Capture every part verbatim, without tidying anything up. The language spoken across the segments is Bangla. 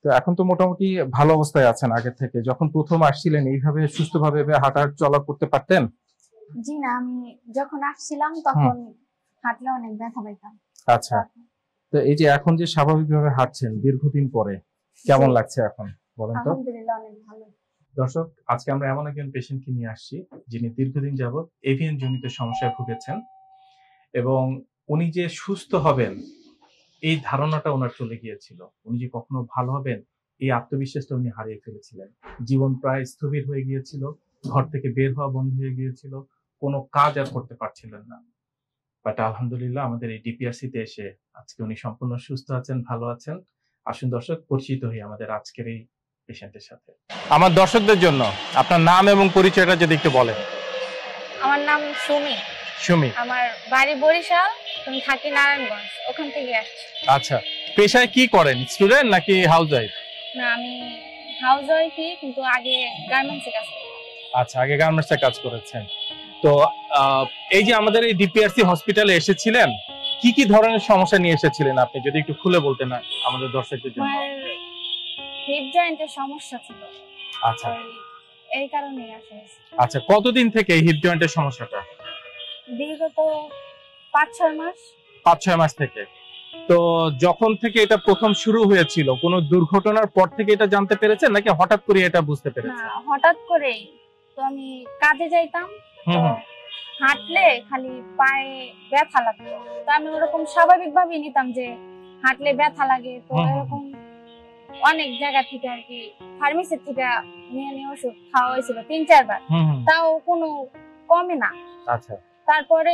তো এখন তো মোটামুটি ভালো অবস্থায় আছেন আগের থেকে। যখন প্রথম আসছিলেন এইভাবে সুস্থভাবে হাঁটা চলা করতে পারতেন? জি না, আমি যখন আসছিলাম তখন হাঁটলে অনেক ব্যথা পাইতাম। আচ্ছা, তো এই যে এখন যে স্বাভাবিকভাবে হাঁটছেন দীর্ঘদিন পরে, কেমন লাগছে এখন বলেন তো? আলহামদুলিল্লাহ অনেক ভালো। দর্শক, আজকে আমরা এমন একজন পেশেন্টকে নিয়ে আসছি যিনি দীর্ঘদিন যাবৎ এভিয়ান জনিত সমস্যায় ভুগেছেন এবং উনি যে সুস্থ হবেন এই ধারণাটা ওনার চলে গিয়েছিল। উনি যে কখনো ভালো হবেন এই আত্মবিশ্বাসটা উনি হারিয়ে ফেলেছিলেন। জীবন প্রায় স্থবির হয়ে গিয়েছিল, ঘর থেকে বের হওয়া বন্ধ হয়ে গিয়েছিল, কোনো কাজ আর করতে পারছিলেন না। বাট আলহামদুলিল্লাহ আমাদের এই ডিপিআরসি তে এসে আজকে উনি সম্পূর্ণ সুস্থ আছেন, ভালো আছেন। আসুন দর্শক, পরিচিত হই আমাদের আজকের এই পেশেন্টের সাথে। আমার দর্শকদের জন্য আপনার নাম এবং পরিচয়টা যদি একটু বলেন। আমার নাম সুমি। সুমি, আমার বাড়ি বরিশাল, আমি থাকি নারায়ণগঞ্জ, ওখান থেকে আসছি। আচ্ছা, পেশায় কি করেন? স্টুডেন্ট নাকি হাউসওয়াইফ? না, আমি হাউসওয়াইফই, কিন্তু আগে গার্মেন্টসে কাজ করতাম। আচ্ছা, আগে গার্মেন্টসে কাজ করেছেন। তো এই যে আমাদের এই ডিপিআরসি হসপিটালে এসেছিলেন, কি কি ধরনের সমস্যা নিয়ে এসেছিলেন আপনি যদি একটু খুলে বলতেন না আমাদের দর্শকদের জন্য? আমার হিপ জয়েন্টের সমস্যা ছিল। আচ্ছা, এই কারণে আসা হয়েছে। আচ্ছা, কতদিন থেকে এই হিপ জয়েন্টের সমস্যাটা? বিগত পাঁচ ছয় মাস। পাঁচ ছয় মাস থেকে। তো যখন থেকে এটা প্রথম শুরু হয়েছিল, কোনো দুর্ঘটনার পর থেকে এটা জানতে পেরেছেন নাকি হঠাৎ করে এটা বুঝতে পেরেছেন? না, হঠাৎ করেই। তো আমি কাজে যাইতাম, তো হাঁটলে খালি পায়ে ব্যথা লাগতো। তো আমি ওরকম স্বাভাবিকভাবে নিতাম যে হাঁটলে ব্যথা লাগে। তো এরকম অনেক জায়গা থেকে আর কি ফার্মেসি থেকে নিয়ে নিয়ে ওষুধ খাওয়া হয়েছিল তিন চারবার, তাও কোনো কমে না। আচ্ছা, তারপরে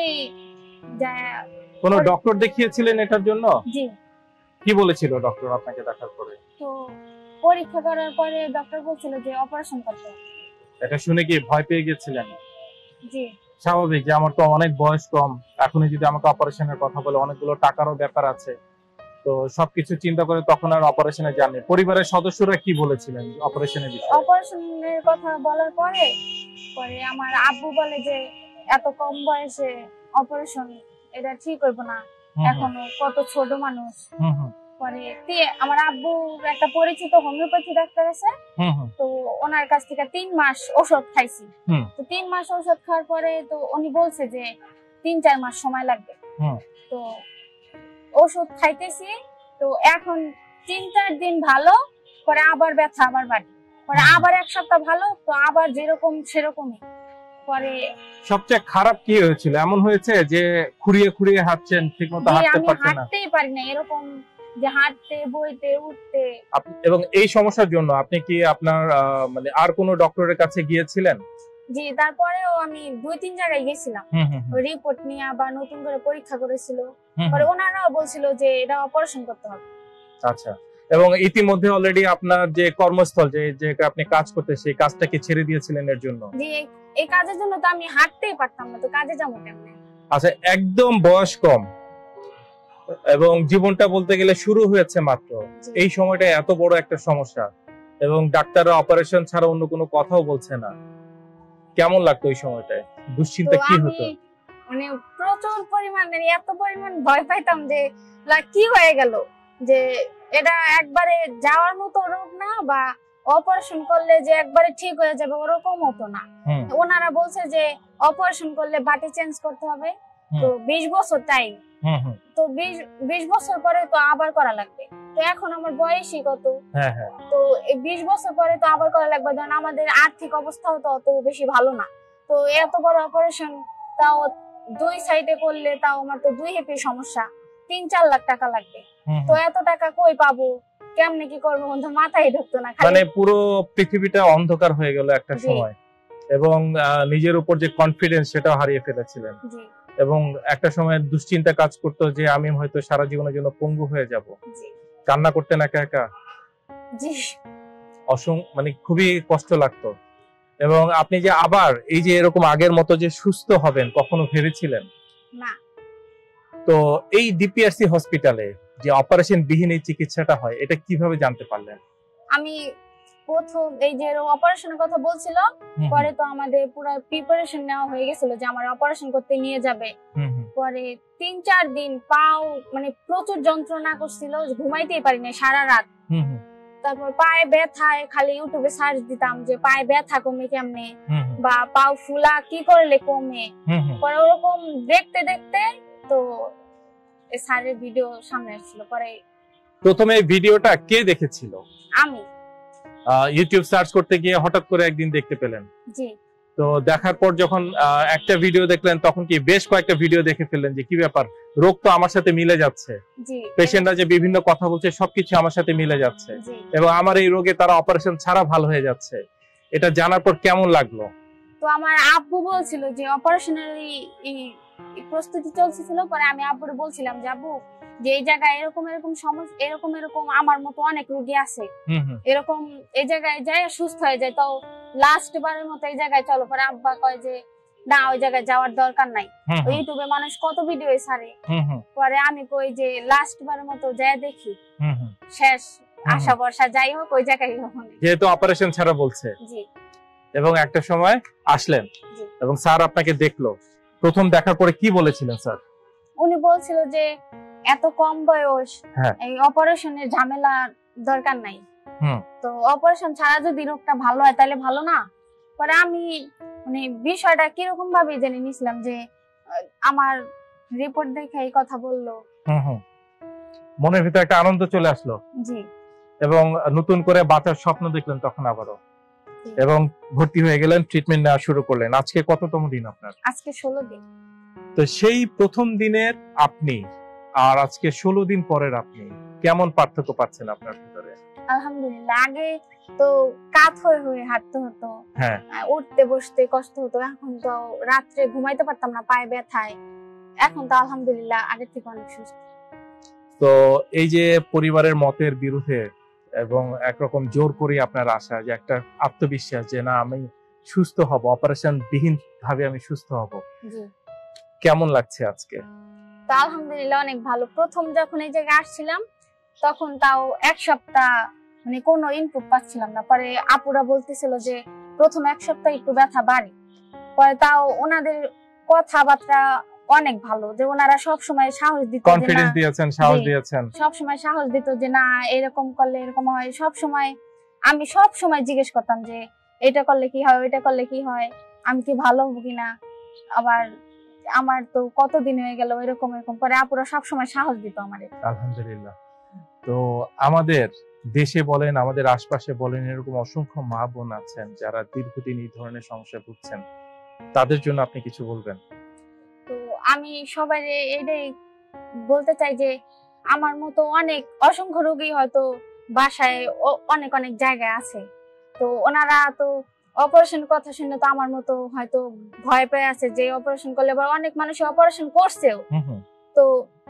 কোন ডক্টর দেখিয়েছিলেন এটার জন্য? জি। কি বলেছিল ডক্টর আপনাকে দেখার পরে? তো পরীক্ষা করার পরে ডক্টর বলছিল যে অপারেশন করতে হবে। এটা শুনে কি ভয় পেয়ে গেছিলেন? জি। স্বাভাবিক, যে আমার তো অনেক বয়স কম, এখনই যদি আমাকে অপারেশনের কথা বলে, অনেকগুলো টাকারও ব্যাপার আছে, তো সবকিছু চিন্তা করে তখন আর অপারেশনে যাননি। পরিবারের সদস্যরা কি বলেছিলেন অপারেশনের বিষয়ে? অপারেশনের কথা বলার পরে পরে আমার আব্বু বলে যে এত কম বয়সে অপারেশন এটা ঠিক হইব না, এখনো কত ছোট মানুষ। পরে আমার আব্বু একটা পরিচিত হোমিওপ্যাথি ডাক্তার আছে, তো ওনার কাছ থেকে তিন মাস ওষুধ খাইছি। তো তিন মাস ওষুধ খাওয়ার পরে তো উনি বলছে যে তিন চার মাস সময় লাগবে। তো ওষুধ খাইতেছি, তো এখন তিন চার দিন ভালো, পরে আবার ব্যথা আবার বাড়ে, পরে আবার এক সপ্তাহ ভালো, তো আবার যেরকম সেরকমই। পরে সবচেয়ে খারাপ কি হয়েছিল? এমন হয়েছে যে খুঁড়িয়ে খুঁড়িয়ে হাঁটছেন, ঠিকমতো হাঁটতে পারছেন না? হাঁটতেই পারি না, এরকম যে হাঁটতে বইতে উঠতে। এবং এই সমস্যার জন্য আপনি কি আপনার মানে আর কোনো ডক্টরের কাছে গিয়েছিলেন? জি, তারপরেও আমি দুই তিন জায়গায় গেছিলাম, রিপোর্ট নিয়ে বা নতুন করে পরীক্ষা করেছিল, পরে ওনারাও বলছিল যে এটা অপারেশন করতে হবে। আচ্ছা, এবং ইতিমধ্যে অলরেডি আপনার যে কর্মস্থল, যে যে আপনি কাজ করতে, সেই কাজটা কি ছেড়ে দিয়েছিলেন এর জন্য? জি, এই কাজের জন্য তো আমি হাঁটতেই পারতাম না, তো কাজে যাবো কেমনে? আচ্ছা, একদম বয়স কম এবং জীবনটা বলতে গেলে শুরু হয়েছে মাত্র, এই সময়টা এত বড় একটা সমস্যা এবং ডাক্তাররা অপারেশন ছাড়া অন্য কোনো কথাও বলছে না, কেমন লাগতো ওই সময়টায়? দুশ্চিন্তা কি হতো? মানে প্রচুর পরিমাণে, এত পরিমাণ ভয় পাইতাম যে কি হয়ে গেল, যে এটা একবারে যাওয়ার মতো রোগ না, বা অপারেশন করলে যে একবারে ঠিক হয়ে যাবে ওরকম হতো না। ওনারা বলছে যে অপারেশন করলে বাটি চেঞ্জ করতে হবে, তো বিশ বছর টাইম, তো বিশ বিশ বছর পরে তো আবার করা লাগবে। তো এখন আমার বয়সই কত, তো এই বিশ বছর পরে তো আবার করা লাগবে, কারণ আমাদের আর্থিক অবস্থাও তো অত বেশি ভালো না। তো এত বড় অপারেশন, তাও দুই সাইডে করলে, তাও আমার তো দুই হেপি সমস্যা, তিন চার লাখ টাকা লাগবে। তো এত টাকা কই পাবো, কেমনে কি করবো, মাথায় ঢুকতো না। মানে পুরো পৃথিবীটা অন্ধকার হয়ে গেল একটা সময়, এবং নিজের উপর যে কনফিডেন্স সেটাও হারিয়ে ফেলেছিলেন, এবং একটা সময় দুশ্চিন্তা কাজ করতো যে আমি হয়তো সারা জীবনের জন্য পঙ্গু হয়ে যাব। কান্না করতেন একা একা? জি, অসং মানে খুবই কষ্ট লাগতো। এবং আপনি যে আবার এই যে এরকম আগের মতো যে সুস্থ হবেন কখনো ভেবেছিলেন? না। তো এই ডিপিআরসি হসপিটালে যে অপারেশন বিহীন এই চিকিৎসাটা হয়, এটা কিভাবে জানতে পারলেন? আমি প্রথম এই যে অপারেশনের কথা বলছিল, পরে তো আমাদের পুরো প্রিপারেশন নেওয়া হয়ে গেছিল যে আমার অপারেশন করতে নিয়ে যাবে। পরে তিন চার দিন পাও মানে প্রচুর যন্ত্রণা করছিল, ঘুমাইতেই পারি না সারা রাত। তারপর পায়ে ব্যথায় খালি ইউটিউবে সার্চ দিতাম যে পায়ে ব্যথা কমে কেমনে, বা পাও ফুলা কি করলে কমে। পরে ওরকম দেখতে দেখতে তো স্যারের ভিডিও সামনে আসছিল। পরে প্রথমে ভিডিওটা কে দেখেছিল? আমি ইউটিউব সার্চ করতে গিয়ে হঠাৎ করে একদিন দেখতে পেলেন। জি। তো দেখার পর যখন একটা ভিডিও দেখলেন তখন কি বেশ কয়েকটা ভিডিও দেখে ফেললেন যে কি ব্যাপার, রোগ তো আমার সাথে মিলে যাচ্ছে, পেশেন্টরা যে বিভিন্ন কথা বলছে সবকিছু আমার সাথে মিলে যাচ্ছে, এবং আমার এই রোগে তারা অপারেশন ছাড়া ভালো হয়ে যাচ্ছে। এটা জানার পর কেমন লাগলো? তো আমার আব্বু বলছিল যে অপারেশনের এই প্রস্তুতি চলছিল। পরে আমি আব্বুর বলছিলাম যে আব্বু যে এই জায়গায় এরকম এরকম সমস্যা, এরকম এরকম আমার মতো অনেক রোগী আছে, এরকম এই জায়গায় যায় সুস্থ হয়ে যায়, তো লাস্ট বারের মতো এই জায়গায় চলো। পরে আব্বা কয় যে না ওই জায়গায় যাওয়ার দরকার নাই, ইউটিউবে মানুষ কত ভিডিও ছাড়ে। পরে আমি কই যে লাস্ট বারের মতো যাই দেখি, শেষ আশা ভরসা যাই হোক ওই জায়গায়, যেহেতু অপারেশন ছাড়া বলছে। জি। এবং একটা সময় আসলেন এবং স্যার আপনাকে দেখলো। প্রথম দেখার পরে কি বলেছিলেন স্যার? উনি বলছিল যে এত কম বয়স, এই অপারেশনের ঝামেলা দরকার নাই, তো অপারেশন ছাড়া যদি রোগটা ভালো হয় তাহলে ভালো না। পরে আমি মানে বিষয়টা কিরকম ভাবে জেনে নিছিলাম যে আমার রিপোর্ট দেখে এই কথা বললো, মনের ভিতরে একটা আনন্দ চলে আসলো। জি। এবং নতুন করে বাঁচার স্বপ্ন দেখলেন তখন আবারও, এবং ভর্তি হয়ে গেলেন, ট্রিটমেন্ট নেওয়া শুরু করলেন। আজকে কততম দিন আপনার? আজকে ষোলো দিন। তো সেই প্রথম দিনের আপনি আর আজকে ষোলো দিন পরের আপনি কেমন পার্থক্য পাচ্ছেন আপনার ভিতরে? আলহামদুলিল্লাহ, আগে তো কাত হয়ে হয়ে হাঁটতে হতো, হ্যাঁ, উঠতে বসতে কষ্ট হতো, এখন তো রাত্রে ঘুমাইতে পারতাম না পায়ে ব্যথায়। এখন তো আলহামদুলিল্লাহ আগের থেকে অনেক সুস্থ। তো এই যে পরিবারের মতের বিরুদ্ধে এবং একরকম জোর করে আপনার আশা, যে একটা আত্মবিশ্বাস যে না আমি সুস্থ হব, অপারেশন বিহীন ভাবে আমি সুস্থ হব, কেমন লাগছে আজকে? তো আলহামদুলিল্লাহ অনেক ভালো। প্রথম যখন এই জায়গায় আসছিলাম তখন তাও এক সপ্তাহ মানে কোনো ইনপুট পাচ্ছিলাম না। পরে আপুরা বলতেছিল যে প্রথম এক সপ্তাহ একটু ব্যথা বাড়ে, পরে তাও ওনাদের কথাবার্তা অনেক ভালো, যে ওনারা সব সময় সাহস দিত, কনফিডেন্স দিয়েছেন, সাহস দিয়েছেন, সব সময় সাহস দিত যে না এরকম করলে এরকম হয়। সব সময় আমি সব সময় জিজ্ঞেস করতাম যে এটা করলে কি হয়, ওইটা করলে কি হয়, আমি কি ভালো হবো কিনা, আবার আমার তো কতদিন হয়ে গেল এরকম এরকম। পরে আপুরা সব সময় সাহস দিত আমাদের। আলহামদুলিল্লাহ। তো আমাদের দেশে বলেন, আমাদের আশপাশে বলেন, এরকম অসংখ্য মা বোন আছেন যারা দীর্ঘদিন এই ধরনের সমস্যায় ভুগছেন, তাদের জন্য আপনি কিছু বলবেন? তো আমি সবাই এটাই বলতে চাই যে আমার মতো অনেক অসংখ্য রোগী হয়তো বাসায় অনেক অনেক জায়গায় আছে, তো ওনারা তো অপারেশন কথা শুনে তো আমার মতো হয়তো ভয় পেয়ে আছে যে অপারেশন করলে, অনেক মানুষ অপারেশন করছেও, তো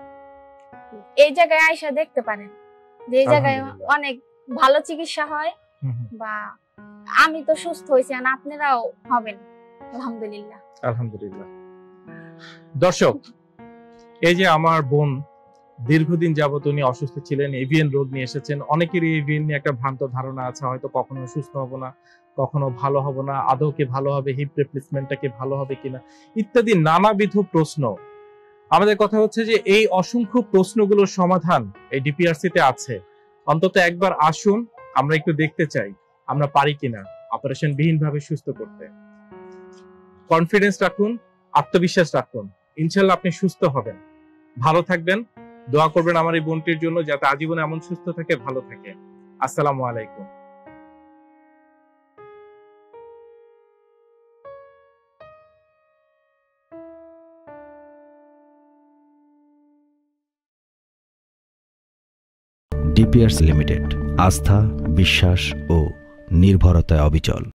এই জায়গায় আইসা দেখতে পারেন যে এই জায়গায় অনেক ভালো চিকিৎসা হয়, বা আমি তো সুস্থ হয়েছি আর আপনারাও হবেন আলহামদুলিল্লাহ। আলহামদুলিল্লাহ। দর্শক, এই যে আমার বোন দীর্ঘদিন যাবত উনি অসুস্থ ছিলেন, এভিএন রোগ নিয়ে এসেছেন। অনেকেরই এভিএন নিয়ে একটা ভ্রান্ত ধারণা আছে, হয়তো কখনো সুস্থ হব না, কখনো ভালো হব না, আদৌ কি ভালো হবে, হিপ রিপ্লেসমেন্টটা কি ভালো হবে কিনা, ইত্যাদি নানাবিধ প্রশ্ন। আমাদের কথা হচ্ছে যে এই অসংখ্য প্রশ্নগুলোর সমাধান এই ডিপিআরসি তে আছে। অন্তত একবার আসুন, আমরা একটু দেখতে চাই আমরা পারি কিনা অপারেশন বিহীন ভাবে সুস্থ করতে। কনফিডেন্স রাখুন, আত্মবিশ্বাস রাখুন, ইনশাল্লাহ আপনি সুস্থ হবেন, ভালো থাকবেন। দোয়া করবেন আমার এই বোনটির জন্য যাতে আজীবন এমন সুস্থ থাকে, ভালো থাকে। আসসালামু আলাইকুম। ডিপিআরসি লিমিটেড, আস্থা, বিশ্বাস ও নির্ভরতায় অবিচল।